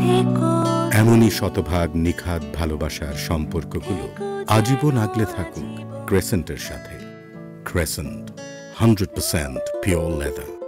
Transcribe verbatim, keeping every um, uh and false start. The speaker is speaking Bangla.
এমনই শতভাগ নিখাদ ভালোবাসার সম্পর্কগুলো আজীবন আগলে থাকুক ক্রেসেন্টের সাথে। Crescent, hundred percent pure leather.